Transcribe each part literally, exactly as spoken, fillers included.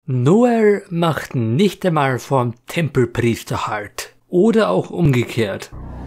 Noel macht nicht einmal vorm Tempelpriester Halt. Oder auch umgekehrt.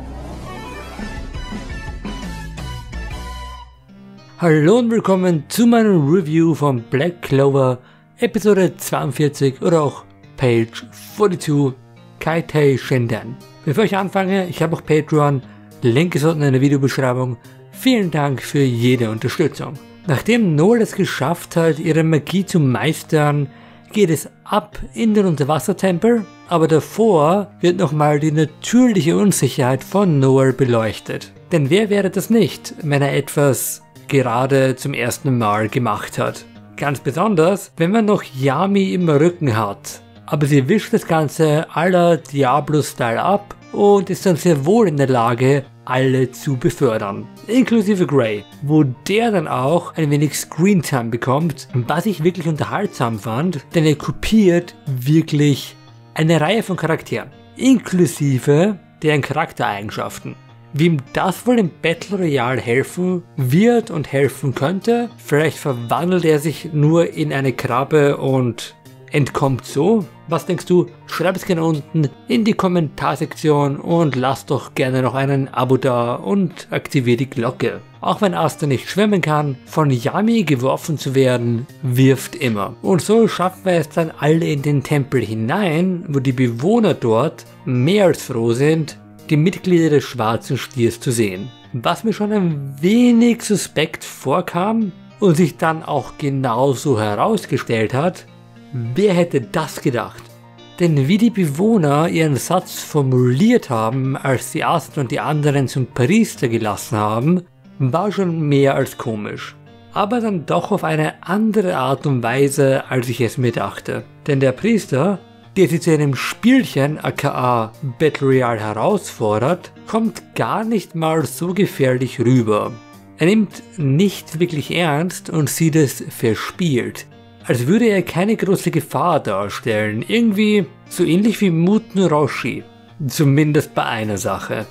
Hallo und willkommen zu meinem Review von Black Clover Episode zweiundvierzig oder auch Page zweiundvierzig Kaitei Shindan. Bevor ich anfange, ich habe auch Patreon, Link ist unten in der Videobeschreibung. Vielen Dank für jede Unterstützung. Nachdem Noel es geschafft hat, ihre Magie zu meistern, geht es ab in den Unterwassertempel, aber davor wird nochmal die natürliche Unsicherheit von Noel beleuchtet. Denn wer wäre das nicht, wenn er etwas gerade zum ersten Mal gemacht hat? Ganz besonders, wenn man noch Yami im Rücken hat. Aber sie wischt das Ganze à la Diablo-Style ab und ist dann sehr wohl in der Lage, alle zu befördern. Inklusive Gray, wo der dann auch ein wenig Screentime bekommt, was ich wirklich unterhaltsam fand, denn er kopiert wirklich eine Reihe von Charakteren, inklusive deren Charaktereigenschaften. Wie ihm das wohl im Battle Royale helfen wird und helfen könnte, vielleicht verwandelt er sich nur in eine Krabbe und entkommt so. Was denkst du? Schreib es gerne unten in die Kommentarsektion und lass doch gerne noch einen Abo da und aktiviere die Glocke. Auch wenn Asta nicht schwimmen kann, von Yami geworfen zu werden, wirft immer. Und so schaffen wir es dann alle in den Tempel hinein, wo die Bewohner dort mehr als froh sind, die Mitglieder des Schwarzen Stiers zu sehen. Was mir schon ein wenig suspekt vorkam und sich dann auch genauso herausgestellt hat. Wer hätte das gedacht? Denn wie die Bewohner ihren Satz formuliert haben, als sie Asta und die anderen zum Priester gelassen haben, war schon mehr als komisch. Aber dann doch auf eine andere Art und Weise, als ich es mir dachte. Denn der Priester, der sie zu einem Spielchen aka Battle Royale herausfordert, kommt gar nicht mal so gefährlich rüber. Er nimmt nicht wirklich ernst und sieht es verspielt. Als würde er keine große Gefahr darstellen, irgendwie so ähnlich wie Muten Roshi, zumindest bei einer Sache.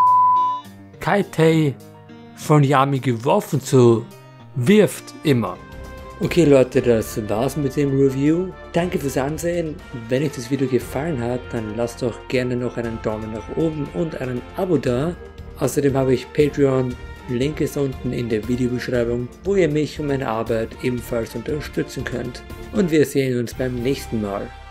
Kaitei von Yami geworfen zu wirft immer. Okay Leute, das war's mit dem Review. Danke fürs Ansehen. Wenn euch das Video gefallen hat, dann lasst doch gerne noch einen Daumen nach oben und einen Abo da. Außerdem habe ich Patreon. Link ist unten in der Videobeschreibung, wo ihr mich und meine Arbeit ebenfalls unterstützen könnt. Und wir sehen uns beim nächsten Mal.